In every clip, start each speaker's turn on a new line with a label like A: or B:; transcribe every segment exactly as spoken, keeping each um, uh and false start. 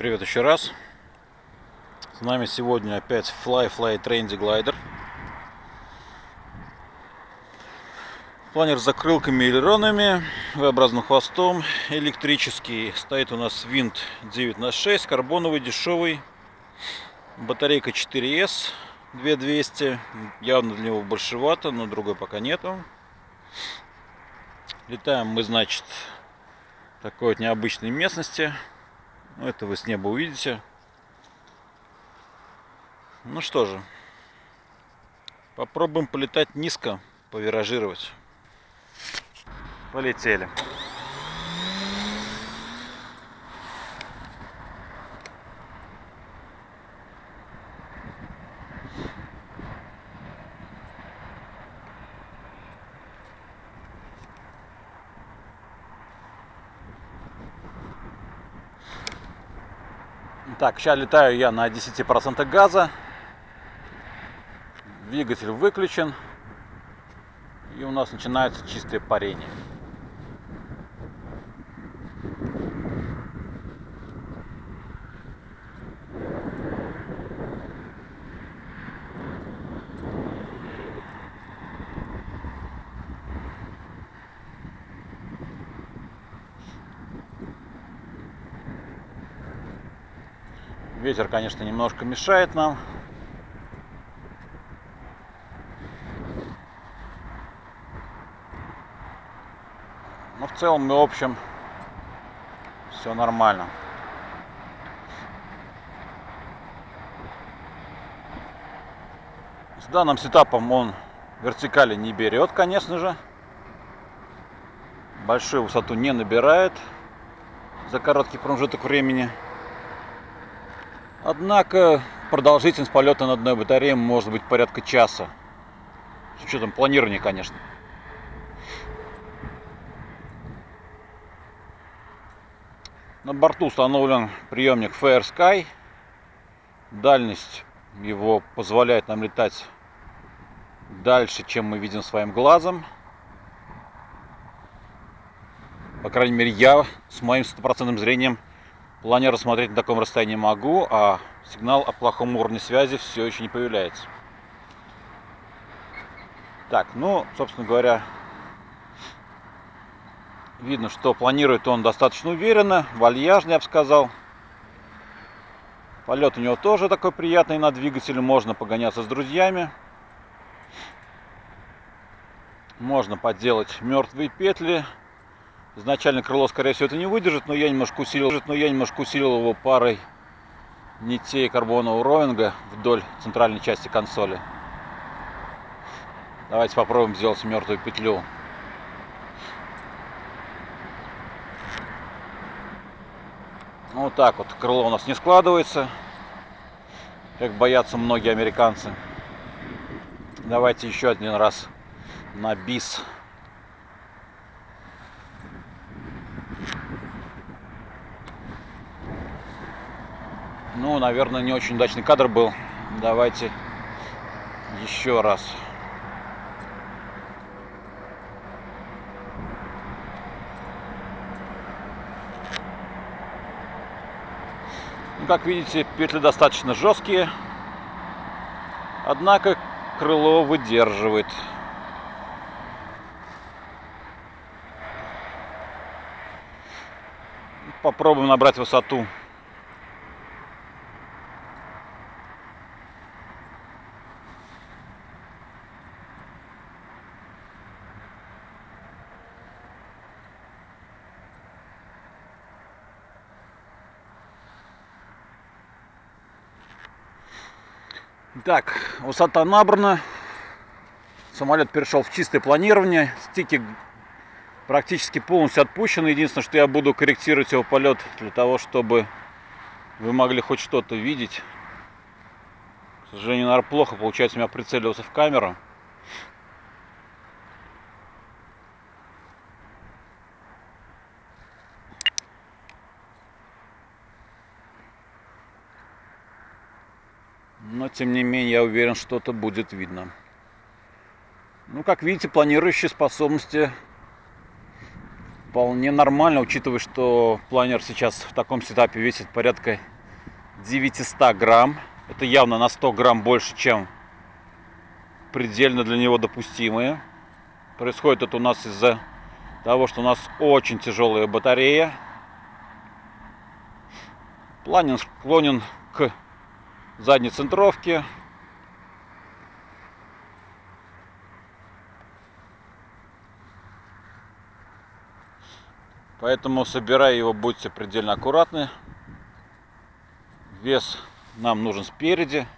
A: Всем привет еще раз. С нами сегодня опять Fly-Fly Trendy Glider. Планер с закрылками и элеронами, V-образным хвостом, электрический. Стоит у нас винт девять на шесть, карбоновый, дешевый. Батарейка четыре эс, две тысячи двести. Явно для него большевато, но другой пока нету. Летаем мы, значит, в такой вот необычной местности. Ну, это вы с неба увидите. Ну что же, попробуем полетать низко, повиражировать. Полетели. Так, сейчас летаю я на десяти процентах газа. Двигатель выключен. И у нас начинается чистое парение. Ветер, конечно, немножко мешает нам. Но в целом и в общем все нормально. С данным сетапом он вертикали не берет, конечно же. Большую высоту не набирает за короткий промежуток времени. Однако продолжительность полета на одной батарее может быть порядка часа. С учетом планирования, конечно. На борту установлен приемник FairSky. Дальность его позволяет нам летать дальше, чем мы видим своим глазом. По крайней мере, я с моим стопроцентным зрением планер рассмотреть на таком расстоянии могу, а сигнал о плохом уровне связи все еще не появляется. Так, ну, собственно говоря, видно, что планирует он достаточно уверенно, вальяжно, я бы сказал. Полет у него тоже такой приятный на двигателе, можно погоняться с друзьями. Можно подделать мертвые петли. Изначально крыло, скорее всего, это не выдержит, но я немножко усилил, но я немножко усилил его парой нитей карбонового роинга вдоль центральной части консоли. Давайте попробуем сделать мертвую петлю. Ну, вот так вот крыло у нас не складывается, как боятся многие американцы. Давайте еще один раз на бис. Ну, наверное, не очень удачный кадр был. Давайте еще раз. Ну, как видите, петли достаточно жесткие. Однако крыло выдерживает. Попробуем набрать высоту. Так, высота набрана. Самолет перешел в чистое планирование. Стики практически полностью отпущены. Единственное, что я буду корректировать его полет для того, чтобы вы могли хоть что-то видеть. К сожалению, наверное, плохо получается у меня прицеливаться в камеру. Но, тем не менее, я уверен, что-то будет видно. Ну, как видите, планирующие способности вполне нормально, учитывая, что планер сейчас в таком сетапе весит порядка девятисот грамм. Это явно на сто грамм больше, чем предельно для него допустимые. Происходит это у нас из-за того, что у нас очень тяжелая батарея. Планинг склонен к задней центровке. Поэтому, собирая его, будьте предельно аккуратны. Вес нам нужен спереди.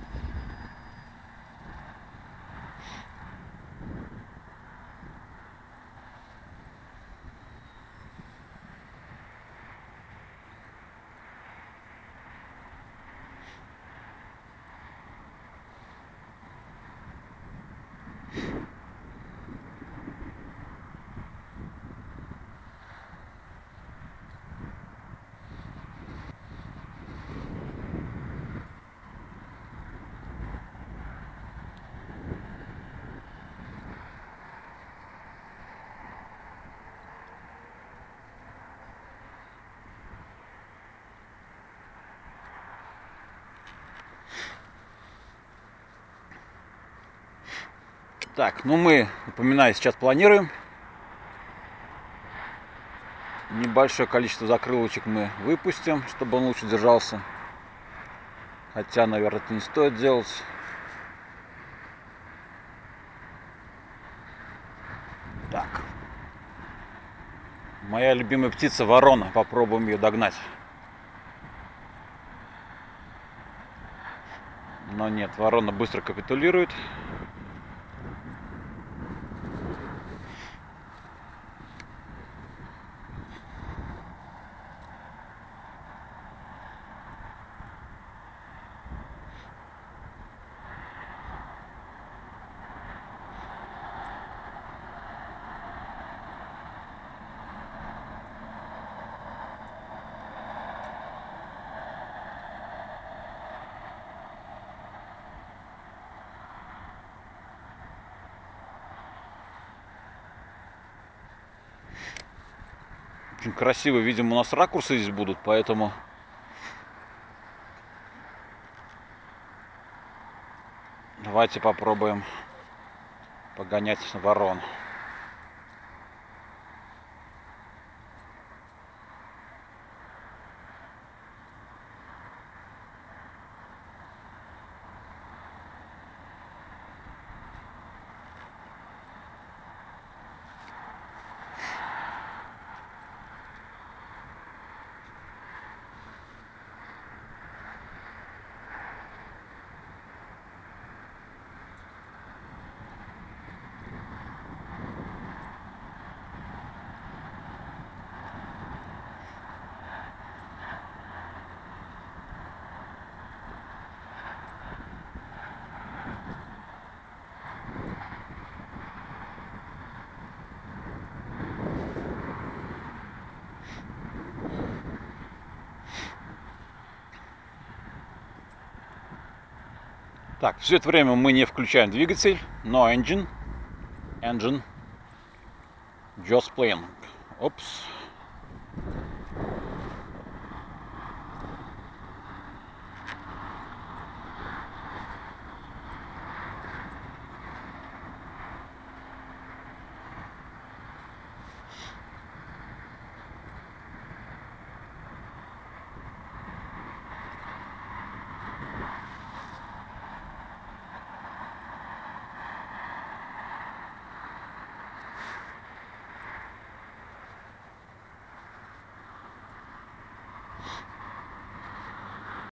A: Так, ну мы, напоминаю, сейчас планируем. Небольшое количество закрылочек мы выпустим, чтобы он лучше держался. Хотя, наверное, это не стоит делать. Так. Моя любимая птица ворона. Попробуем ее догнать. Но нет, ворона быстро капитулирует. Очень красиво, видимо, у нас ракурсы здесь будут, поэтому давайте попробуем погонять ворон. Так, все это время мы не включаем двигатель, но engine, engine, just playing. Опс.